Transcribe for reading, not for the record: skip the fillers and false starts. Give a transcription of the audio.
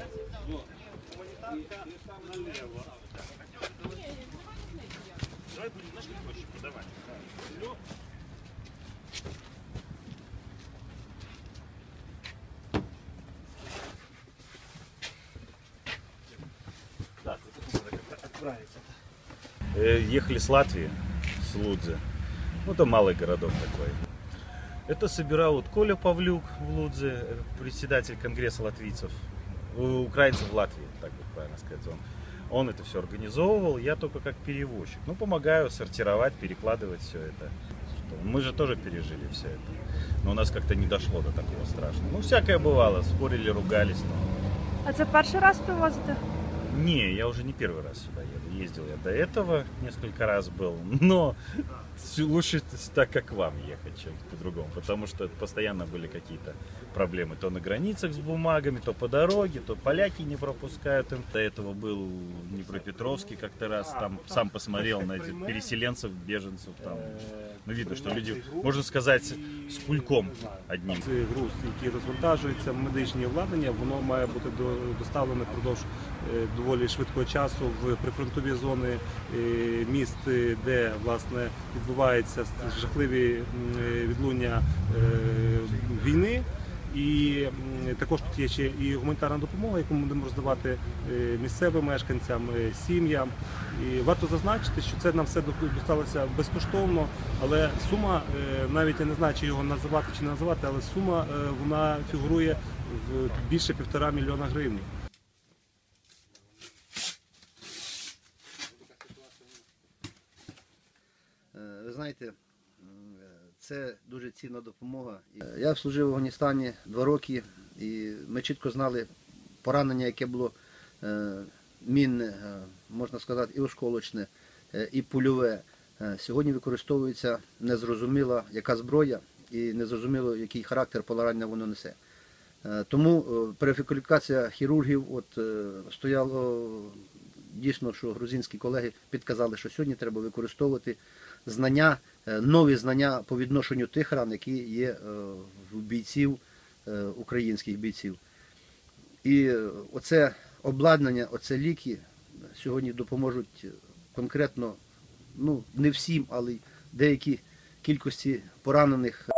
Давай будем, знаешь, как проще подавать. Да, тут надо как-то отправиться. Ехали с Латвии, с Лудзы. Ну, это малый городок такой. Это собирал вот Коля Павлюк в Лудзе, председатель Конгресса латвийцев, украинцев в Латвии, так вот правильно сказать. Он это все организовывал, я только как перевозчик. Ну, помогаю сортировать, перекладывать все это. Мы же тоже пережили все это. Но у нас как-то не дошло до такого страшного. Ну, всякое бывало, спорили, ругались. Но... А це перший раз привозите? Не, я уже не первый раз сюда еду. Ездил я до этого, несколько раз был. Но лучше так, как вам ехать, чем по-другому. Потому что постоянно были какие-то проблемы. То на границах с бумагами, то по дороге, то поляки не пропускают им. До этого был в Днепропетровске как-то раз. Там сам посмотрел на этих переселенцев, беженцев. Там. Ну, видно, что люди, можно сказать, с кульком одним. Груз, який розвантажується, медичне обладнання, воно має бути доставлене впродовж доволі швидкого часу в прифронтові зони міст, де, власне, відбуваються жахливі відлуння війни. І також тут є ще і гуманітарна допомога, яку ми будемо роздавати місцевим мешканцям, сім'ям. І варто зазначити, що це нам все досталося безкоштовно, але сума, навіть я не знаю, чи його називати чи не називати, але сума, вона фігурує в більше 1,5 мільйона гривень. Ви знаєте, це дуже цінна допомога. Я служив в Афганістані 2 роки, і ми чітко знали поранення, яке було мінне, можна сказати, і осколочне, і пульове. Сьогодні використовується незрозуміла яка зброя і незрозуміло який характер поранення воно несе. Тому перекваліфікація хірургів, стояло дійсно, що грузинські колеги підказали, що сьогодні треба використовувати знання, нові знання по відношенню тих ран, які є в бійців, українських бійців. І оце обладнання, оце ліки сьогодні допоможуть конкретно, ну не всім, але деякій кількості поранених.